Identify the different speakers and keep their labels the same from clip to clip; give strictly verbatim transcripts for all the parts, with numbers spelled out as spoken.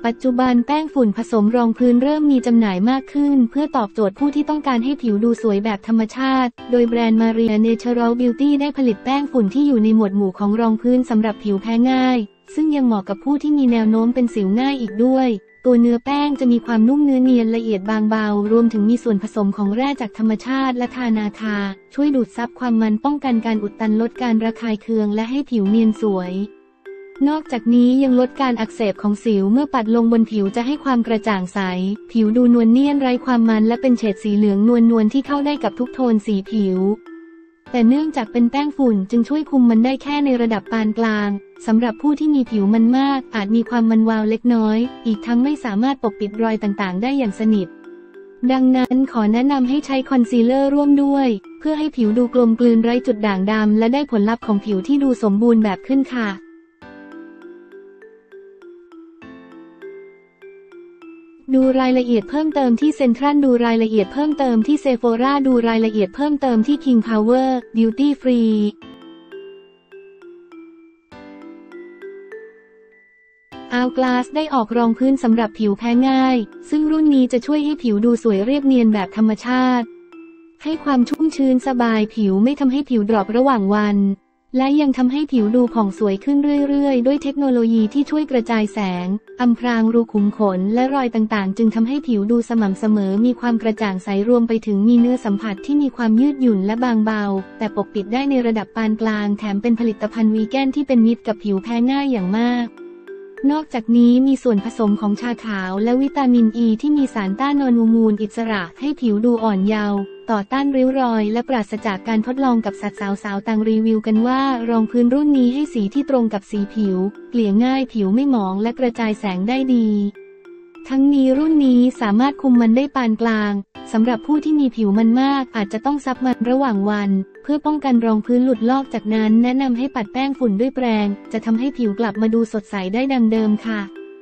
Speaker 1: ปัจจุบันแป้งฝุ่นผสมรองพื้นเริ่มมีจำหน่ายมากขึ้นเพื่อตอบโจทย์ผู้ที่ต้องการให้ผิวดูสวยแบบธรรมชาติโดยแบรนด์ Maria Natural Beauty ได้ผลิตแป้งฝุ่นที่อยู่ในหมวดหมู่ของรองพื้นสำหรับผิวแพ้ง่ายซึ่งยังเหมาะกับผู้ที่มีแนวโน้มเป็นสิวง่ายอีกด้วยตัวเนื้อแป้งจะมีความนุ่มเนื้อเนียนละเอียดบางเบารวมถึงมีส่วนผสมของแร่จากธรรมชาติและทานาทาช่วยดูดซับความมันป้องกันการอุดตันลดการระคายเคืองและให้ผิวเนียนสวยนอกจากนี้ยังลดการอักเสบของสิวเมื่อปัดลงบนผิวจะให้ความกระจ่างใสผิวดูนวลเนียนไร้ความมันและเป็นเฉดสีเหลืองนวลนวลที่เข้าได้กับทุกโทนสีผิวแต่เนื่องจากเป็นแป้งฝุ่นจึงช่วยคุมมันได้แค่ในระดับปานกลางสำหรับผู้ที่มีผิวมันมากอาจมีความมันวาวเล็กน้อยอีกทั้งไม่สามารถปกปิดรอยต่างๆได้อย่างสนิทดังนั้นขอแนะนำให้ใช้คอนซีลเลอร์ร่วมด้วยเพื่อให้ผิวดูกลมกลืนไร้จุดด่างดำและได้ผลลัพธ์ของผิวที่ดูสมบูรณ์แบบขึ้นค่ะดูรายละเอียดเพิ่มเติมที่เซ็นทรัลดูรายละเอียดเพิ่มเติมที่เซโฟราดูรายละเอียดเพิ่มเติมที่ King Power Duty Free Hourglass ได้ออกรองพื้นสำหรับผิวแพ้ง่ายซึ่งรุ่นนี้จะช่วยให้ผิวดูสวยเรียบเนียนแบบธรรมชาติให้ความชุ่มชื้นสบายผิวไม่ทำให้ผิวดรอประหว่างวันและยังทำให้ผิวดูผ่องสวยขึ้นเรื่อยๆด้วยเทคโนโลยีที่ช่วยกระจายแสงอำพรางรูขุมขนและรอยต่างๆจึงทำให้ผิวดูสม่ำเสมอมีความกระจ่างใสรวมไปถึงมีเนื้อสัมผัสที่มีความยืดหยุ่นและบางเบาแต่ปกปิดได้ในระดับปานกลางแถมเป็นผลิตภัณฑ์วีแกนที่เป็นมิตรกับผิวแพ้ง่ายอย่างมากนอกจากนี้มีส่วนผสมของชาขาวและวิตามินอ e ีที่มีสารต้านอนุมูลอิสระให้ผิวดูอ่อนเยาว์ต่อต้านริ้วรอยและปราศจากการทดลองกับสัตว์สาวๆต่างรีวิวกันว่ารองพื้นรุ่นนี้ให้สีที่ตรงกับสีผิวเกลี่ยง่ายผิวไม่หมองและกระจายแสงได้ดีทั้งนี้รุ่นนี้สามารถคุมมันได้ปานกลางสำหรับผู้ที่มีผิวมันมากอาจจะต้องซับมันระหว่างวันเพื่อป้องกันรองพื้นหลุดลอกจากนั้นแนะนำให้ปัดแป้งฝุ่นด้วยแปรงจะทำให้ผิวกลับมาดูสดใสได้ดังเดิมค่ะ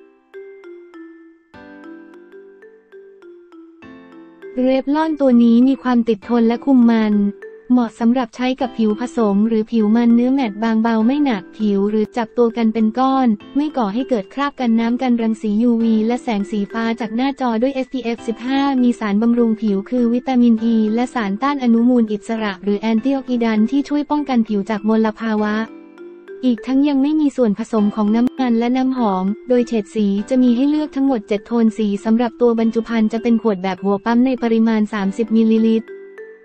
Speaker 1: เรฟลอนตัวนี้มีความติดทนและคุมมันเหมาะสำหรับใช้กับผิวผสมหรือผิวมันเนื้อแมตต์บางเบาไม่หนักผิวหรือจับตัวกันเป็นก้อนไม่ก่อให้เกิดคราบกันน้ำกันรังสี ยู วี และแสงสีฟ้าจากหน้าจอด้วย เอส พี เอฟ สิบห้า มีสารบำรุงผิวคือวิตามินอ e ีและสารต้านอนุมูลอิสระหรือแอนตี้ออกซิแดนท์ที่ช่วยป้องกันผิวจากมลภาวะอีกทั้งยังไม่มีส่วนผสมของน้ำมันและน้ำหอมโดยเฉดสีจะมีให้เลือกทั้งหมดเจ็ดโทนสีสำหรับตัวบรรจุภัณฑ์จะเป็นขวดแบบหัวปั๊มในปริมาณสามสิบมิลลิลิตร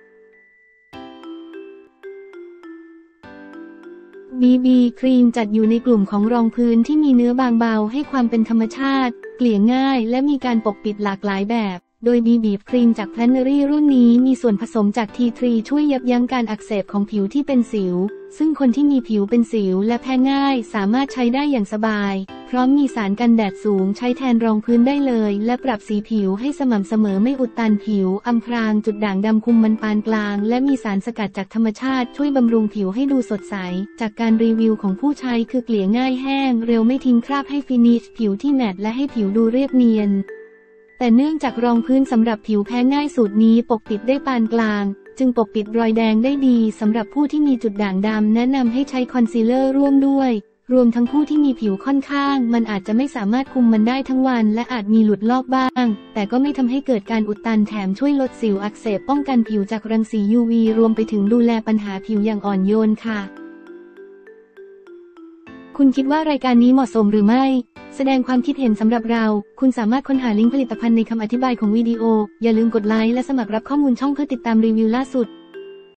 Speaker 1: บี บี ครีมจัดอยู่ในกลุ่มของรองพื้นที่มีเนื้อบางเบาให้ความเป็นธรรมชาติเกลี่ยง่ายและมีการปกปิดหลากหลายแบบโดย บี บี ครีมจาก Planery รุ่นนี้มีส่วนผสมจาก ที ทรี ช่วยยับยั้งการอักเสบของผิวที่เป็นสิวซึ่งคนที่มีผิวเป็นสิวและแพ้ง่ายสามารถใช้ได้อย่างสบายพร้อมมีสารกันแดดสูงใช้แทนรองพื้นได้เลยและปรับสีผิวให้สม่ำเสมอไม่อุดตันผิวอำพรางจุดด่างดำคุมมันปานกลางและมีสารสกัดจากธรรมชาติช่วยบำรุงผิวให้ดูสดใสจากการรีวิวของผู้ใช้คือเกลี่ยง่ายแห้งเร็วไม่ทิ้งคราบให้ฟินิชผิวที่แมตต์และให้ผิวดูเรียบเนียนแต่เนื่องจากรองพื้นสำหรับผิวแพ้ง่ายสูตรนี้ปกปิดได้ปานกลางจึงปกปิดรอยแดงได้ดีสำหรับผู้ที่มีจุดด่างดำแนะนำให้ใช้คอนซีลเลอร์ร่วมด้วยรวมทั้งผู้ที่มีผิวค่อนข้างมันอาจจะไม่สามารถคุมมันได้ทั้งวันและอาจมีหลุดลอกบ้างแต่ก็ไม่ทำให้เกิดการอุดตันแถมช่วยลดสิวอักเสบป้องกันผิวจากรังสี ยู วี รวมไปถึงดูแลปัญหาผิวอย่างอ่อนโยนค่ะคุณคิดว่ารายการนี้เหมาะสมหรือไม่แสดงความคิดเห็นสำหรับเราคุณสามารถค้นหาลิงก์ผลิตภัณฑ์ในคำอธิบายของวิดีโออย่าลืมกดไลค์และสมัครรับข้อมูลช่องเพื่อติดตามรีวิวล่าสุด